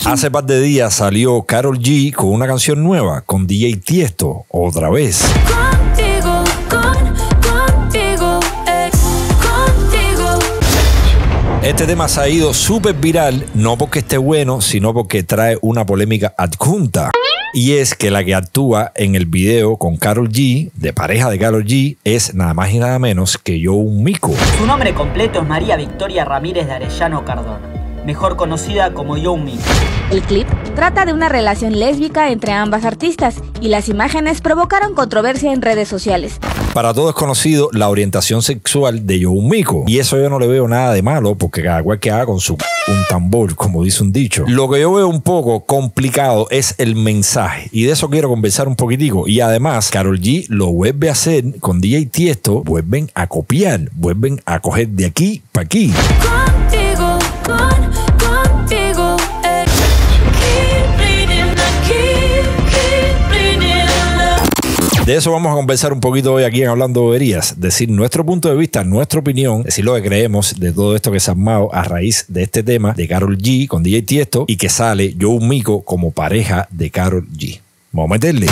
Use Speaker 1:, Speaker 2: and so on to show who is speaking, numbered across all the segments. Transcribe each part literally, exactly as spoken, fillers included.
Speaker 1: Hace par de días salió Karol G con una canción nueva con D J Tiesto, otra vez.
Speaker 2: Contigo, con, contigo, ex, contigo.
Speaker 1: Este tema se ha ido súper viral, no porque esté bueno, sino porque trae una polémica adjunta. Y es que la que actúa en el video con Karol G, de pareja de Karol G, es nada más y nada menos que Youmiko.
Speaker 3: Su nombre completo es María Victoria Ramírez de Arellano Cardona, mejor conocida como Youmiko.
Speaker 4: El clip trata de una relación lésbica entre ambas artistas y las imágenes provocaron controversia en redes sociales.
Speaker 1: Para todos es conocido la orientación sexual de Youmiko, y eso yo no le veo nada de malo porque cada cual que haga con su un tambor, como dice un dicho. Lo que yo veo un poco complicado es el mensaje, y de eso quiero conversar un poquitico. Y además Karol G lo vuelve a hacer con D J Tiesto, vuelven a copiar, vuelven a coger de aquí para aquí.
Speaker 2: Contigo, con, contigo, ex. Keep bleeding, keep, keep bleeding love.
Speaker 1: De eso vamos a conversar un poquito hoy aquí en Hablando Boberías. Decir nuestro punto de vista, nuestra opinión, decir lo que creemos de todo esto que se ha armado a raíz de este tema de Karol G con D J Tiesto y que sale Youmiko como pareja de Karol G. Vamos a meterle.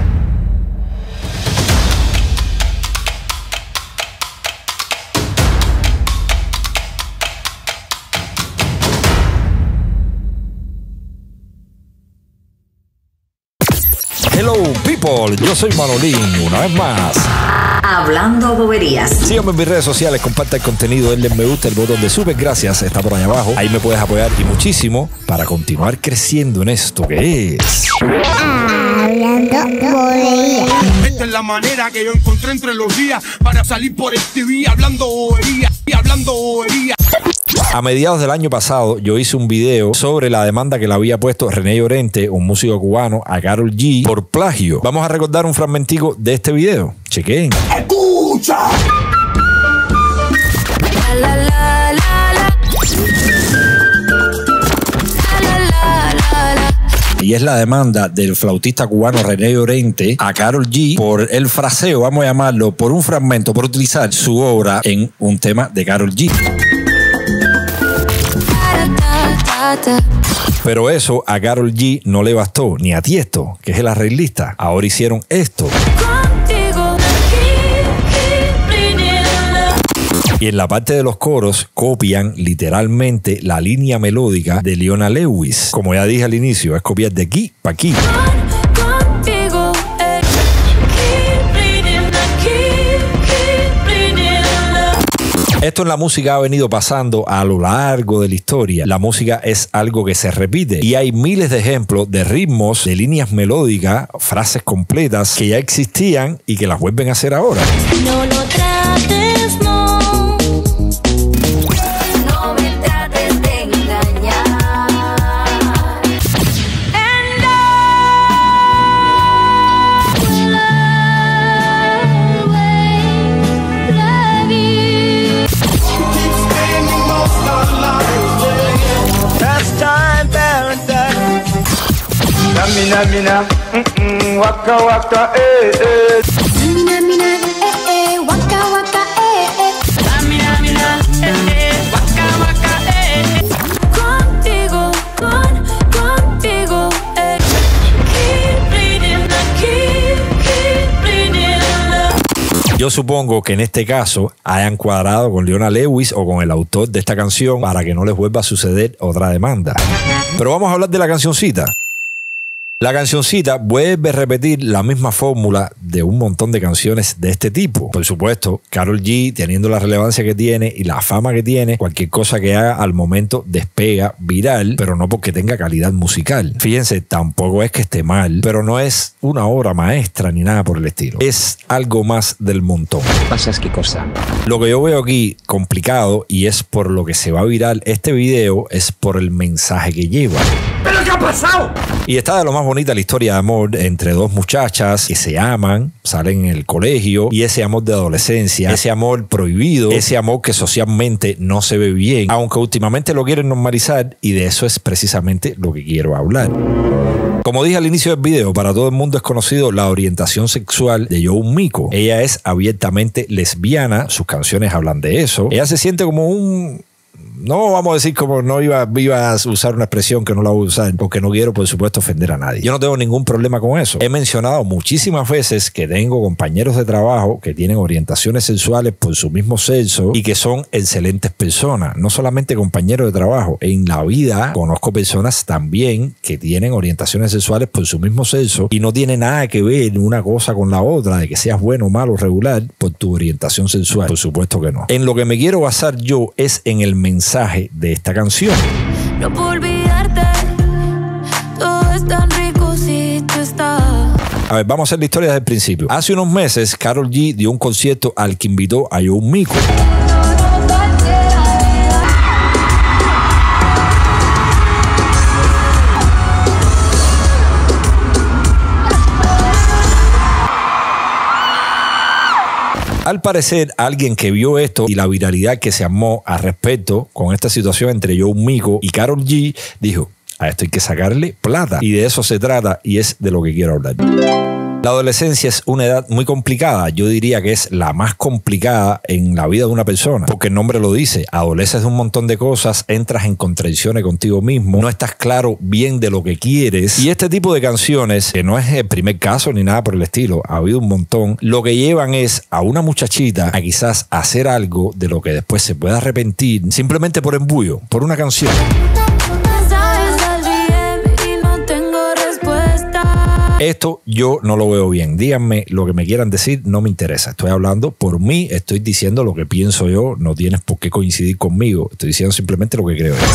Speaker 1: Hello people, yo soy Manolín, una vez más.
Speaker 5: Hablando Boberías.
Speaker 1: Síganme en mis redes sociales, comparta el contenido, denle me gusta, el botón de super gracias está por ahí abajo. Ahí me puedes apoyar y muchísimo para continuar creciendo en esto que es
Speaker 6: Hablando Boberías.
Speaker 7: Esta es la manera que yo encontré entre los días para salir por el T V hablando boberías y hablando boberías.
Speaker 1: A mediados del año pasado yo hice un video sobre la demanda que le había puesto René Llorente, un músico cubano, a Karol G por plagio. Vamos a recordar un fragmentico de este video. Chequen.
Speaker 7: ¡Escucha!
Speaker 2: La, la, la, la, la. La, la, la, la.
Speaker 1: Y es la demanda del flautista cubano René Llorente a Karol G por el fraseo, vamos a llamarlo, por un fragmento, por utilizar su obra en un tema de Karol G. Pero eso a Karol G no le bastó, ni a Tiesto, que es el arreglista. Ahora hicieron esto.
Speaker 2: Contigo, keep, keep bleeding love.
Speaker 1: Y en la parte de los coros copian literalmente la línea melódica de Leona Lewis. Como ya dije al inicio, es copiar de aquí para aquí.
Speaker 2: Contigo, ex. Keep bleeding, keep, keep bleeding love.
Speaker 1: Esto en la música ha venido pasando a lo largo de la historia. La música es algo que se repite y hay miles de ejemplos de ritmos, de líneas melódicas, frases completas que ya existían y que las vuelven a hacer ahora.
Speaker 2: No lo trates, no. No me trates de engañar. And I will always love you.
Speaker 7: Keep spending most of life. That's time paradise. Namina, mina, mm-mm, waka, waka, eh, eh.
Speaker 2: Mina, mina, eh, eh, waka, waka, eh, eh. Mina, mina, eh, eh, waka, waka, eh, eh. Contigo, con, contigo, eh. Keep bleeding, keep, keep bleeding love.
Speaker 1: Yo supongo que en este caso hayan cuadrado con Leona Lewis o con el autor de esta canción para que no les vuelva a suceder otra demanda. Pero vamos a hablar de la cancioncita. La cancioncita vuelve a repetir la misma fórmula de un montón de canciones de este tipo. Por supuesto, Karol G, teniendo la relevancia que tiene y la fama que tiene, cualquier cosa que haga al momento despega viral, pero no porque tenga calidad musical. Fíjense, tampoco es que esté mal, pero no es una obra maestra ni nada por el estilo. Es algo más del montón.
Speaker 3: ¿Pasas qué cosa?
Speaker 1: Lo que yo veo aquí complicado, y es por lo que se va viral este video, es por el mensaje que lleva.
Speaker 7: ¿Pero qué ha pasado?
Speaker 1: Y está de lo más bonita la historia de amor entre dos muchachas que se aman, salen en el colegio, y ese amor de adolescencia, ese amor prohibido, ese amor que socialmente no se ve bien, aunque últimamente lo quieren normalizar, y de eso es precisamente lo que quiero hablar. Como dije al inicio del video, para todo el mundo es conocido la orientación sexual de Youmiko. Ella es abiertamente lesbiana, sus canciones hablan de eso. Ella se siente como un no vamos a decir como no iba, iba a usar una expresión que no la voy a usar, porque no quiero, por supuesto, ofender a nadie. Yo no tengo ningún problema con eso. He mencionado muchísimas veces que tengo compañeros de trabajo que tienen orientaciones sexuales por su mismo sexo y que son excelentes personas. No solamente compañeros de trabajo. En la vida conozco personas también que tienen orientaciones sexuales por su mismo sexo y no tiene nada que ver una cosa con la otra, de que seas bueno, malo, regular, por tu orientación sexual. Por supuesto que no. En lo que me quiero basar yo es en el mensaje de esta canción.
Speaker 2: No puedo olvidarte, todo es tan rico si tú estás.
Speaker 1: A ver, vamos a hacer la historia desde el principio. Hace unos meses, Karol G dio un concierto al que invitó a Joe Mico. Al parecer, alguien que vio esto y la viralidad que se armó al respecto con esta situación entre Joe Mico y Karol G, dijo, a esto hay que sacarle plata. Y de eso se trata y es de lo que quiero hablar. La adolescencia es una edad muy complicada. Yo diría que es la más complicada en la vida de una persona, porque el nombre lo dice. Adoleces de un montón de cosas, entras en contradicciones contigo mismo, no estás claro bien de lo que quieres. Y este tipo de canciones, que no es el primer caso ni nada por el estilo, ha habido un montón, lo que llevan es a una muchachita a quizás hacer algo de lo que después se pueda arrepentir, simplemente por embullo, por una canción. Esto yo no lo veo bien. Díganme lo que me quieran decir, no me interesa. Estoy hablando por mí, estoy diciendo lo que pienso yo, no tienes por qué coincidir conmigo. Estoy diciendo simplemente lo que creo yo.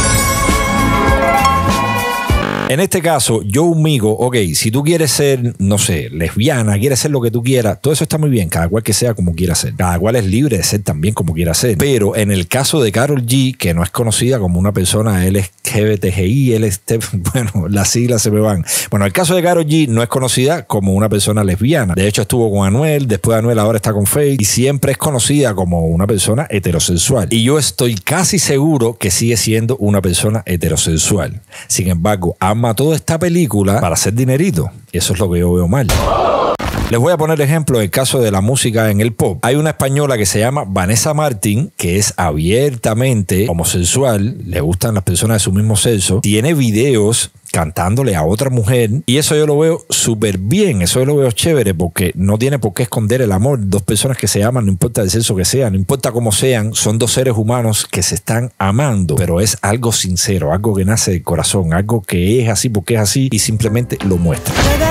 Speaker 1: En este caso, Joe Mico, ok, si tú quieres ser, no sé, lesbiana, quieres ser lo que tú quieras, todo eso está muy bien, cada cual que sea como quiera ser. Cada cual es libre de ser también como quiera ser. Pero en el caso de Karol G, que no es conocida como una persona L G B T G I, L T, bueno, las siglas se me van. Bueno, el caso de Karol G no es conocida como una persona lesbiana. De hecho, estuvo con Anuel, después de Anuel ahora está con Faith, y siempre es conocida como una persona heterosexual. Y yo estoy casi seguro que sigue siendo una persona heterosexual. Sin embargo, ama toda esta película para hacer dinerito. Eso es lo que yo veo mal. Les voy a poner ejemplo en el caso de la música en el pop. Hay una española que se llama Vanessa Martín, que es abiertamente homosexual, le gustan las personas de su mismo sexo, tiene videos cantándole a otra mujer y eso yo lo veo súper bien, eso yo lo veo chévere porque no tiene por qué esconder el amor. Dos personas que se aman, no importa el sexo que sea, no importa cómo sean, son dos seres humanos que se están amando, pero es algo sincero, algo que nace del corazón, algo que es así porque es así y simplemente lo muestra.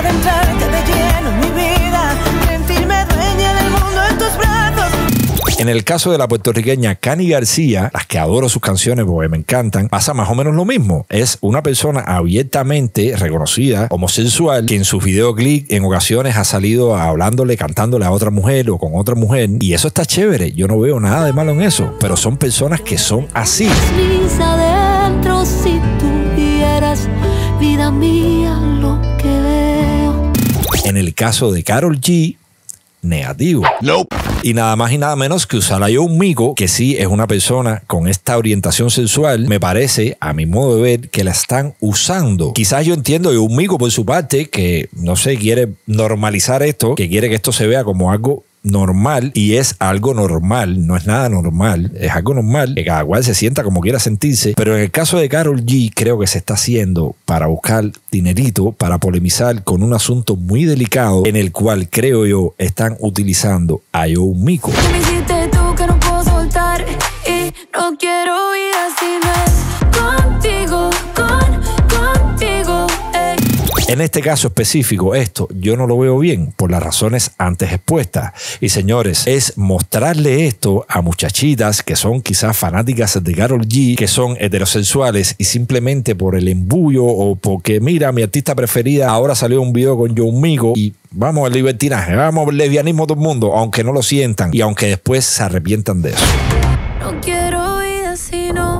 Speaker 1: En el caso de la puertorriqueña Cani García, las que adoro sus canciones porque me encantan, pasa más o menos lo mismo. Es una persona abiertamente reconocida, homosexual, que en sus videoclips en ocasiones ha salido hablándole, cantándole a otra mujer o con otra mujer. Y eso está chévere. Yo no veo nada de malo en eso. Pero son personas que son así.
Speaker 2: Mis adentros, si tú vieras, vida mía, lo que veo.
Speaker 1: En el caso de Karol G, negativo. Nope. Y nada más y nada menos que usar a Joe Mico, que sí es una persona con esta orientación sexual, me parece, a mi modo de ver, que la están usando. Quizás yo entiendo a Joe Mico por su parte, que, no sé, quiere normalizar esto, que quiere que esto se vea como algo normal, y es algo normal, no es nada normal, es algo normal, que cada cual se sienta como quiera sentirse, pero en el caso de Karol G creo que se está haciendo para buscar dinerito, para polemizar con un asunto muy delicado en el cual creo yo están utilizando a Joe Mico.
Speaker 2: Me hiciste tú que no puedo soltar y no quiero ir así, no es contigo, con, contigo, eh.
Speaker 1: En este caso específico, esto yo no lo veo bien por las razones antes expuestas. Y señores, es mostrarle esto a muchachitas que son quizás fanáticas de Karol G, que son heterosexuales y simplemente por el embullo o porque, mira, mi artista preferida ahora salió un video con Joe Mico y vamos al libertinaje, vamos al lesbianismo todo el mundo, aunque no lo sientan y aunque después se arrepientan de eso.
Speaker 2: No quiero ir así, no.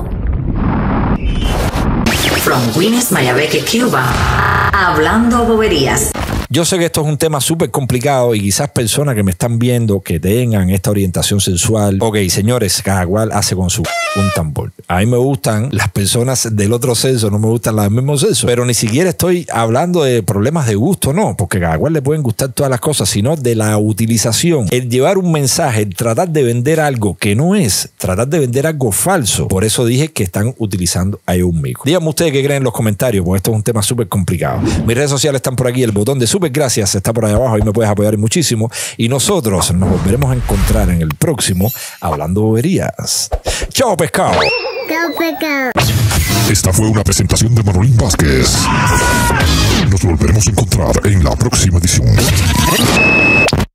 Speaker 5: From Guinness, Mayabeque, Cuba, Hablando Boberías.
Speaker 1: Yo sé que esto es un tema súper complicado y quizás personas que me están viendo que tengan esta orientación sexual. Ok, señores, cada cual hace con su un tambor. A mí me gustan las personas del otro sexo, no me gustan las del mismo sexo, pero ni siquiera estoy hablando de problemas de gusto, no, porque cada cual le pueden gustar todas las cosas, sino de la utilización, el llevar un mensaje, el tratar de vender algo que no es, tratar de vender algo falso. Por eso dije que están utilizando a un mico. Díganme ustedes qué creen en los comentarios, porque esto es un tema súper complicado. Mis redes sociales están por aquí, el botón de súper gracias está por ahí abajo, ahí me puedes apoyar muchísimo y nosotros nos volveremos a encontrar en el próximo Hablando Boberías. ¡Chao, pescado!
Speaker 6: Chao, pescado.
Speaker 8: Esta fue una presentación de Manolín Vázquez. Nos volveremos a encontrar en la próxima edición.